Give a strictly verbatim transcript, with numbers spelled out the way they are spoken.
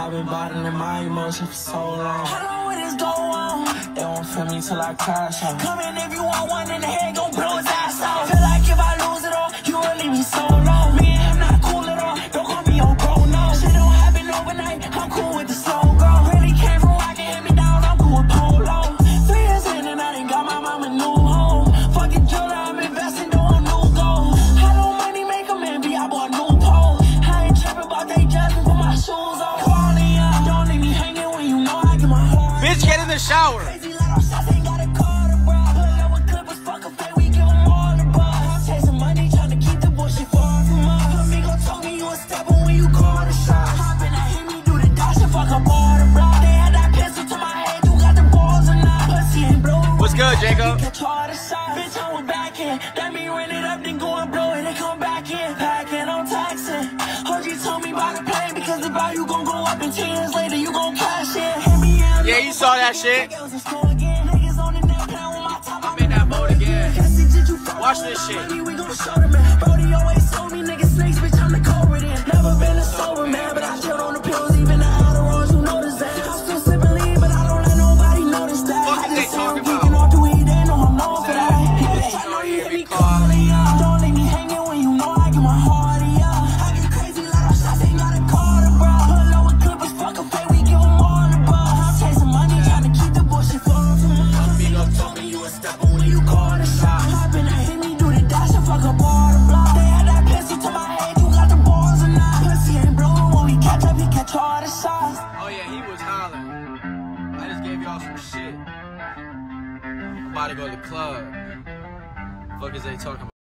I've been bottling my emotions for so long. How long will this go on? They won't feel me till I crash out. Come in if you want one in the head, gon' blow his ass out. Feel like if I lose it all, you will leave me so low. Me and him not cool at all, don't call me on bro, no. Shit don't happen overnight, I'm cool with the slow grow. Really came from rockin', hit me down, I'm cool with polo. Three years in and I done got my mama new home. Fucking jeweler, I'm investing, doing new gold. How do money make a man be? I bought new pole. I ain't tripping about they judging for my shoes on. Calling up, don't leave me hanging when you know I get my heart. Bitch, get in the shower. Crazy little shots, ain't got a car to bro. Pull up with clippers, fuck a fade, we give them all the buzz. Chasing money, trying to keep the bullshit far from us. Amigo told me you a stepper when you call the shots. Hoppin', I hit me, do the dash and fuck up all the block. They had that pistol to my head, you got the balls or not. Pussy ain't blue. What's good, Jacob? Catch all the shots. Bitch, I'm with Backend. That mean run it up, then go and blow it, and come back in. Packing on taxing. O G told me about the plane because the value gon' go up, and ten years later you gon' cash in. Hit me out. Yeah, you saw that shit. I'm in that mode again. Watch this shit. We gon' show them, man. Brody always told me niggas snakes, bitch, I'm the culprit in. Never been a sober man, but I chill on the pills, even the Adderalls, you notice that. I'm still sipping lean, but I don't let nobody notice that. What I they just talking say I'm about? geeking off the weed, they know I'm known for that. Bitch, I know you hear me calling up. Don't leave me hanging when you know I get my heart up. I get crazy little shots, ain't got a car to bro. Pull up with clippers, fuck a fade, we give them all the buzz. I'm chasing money, trying to keep the bullshit far from us. Amigo told me you a stepper when you call the shot. Hoppin', I hit me, do the dash and fuck up all the block. They had that pistol to my head, you got the balls or not. Pussy ain't blue, when we catch up, he catch all the shots. Oh yeah, he was hollering. I just gave y'all some shit. I'm about to go to the club. Fuck is they talking about?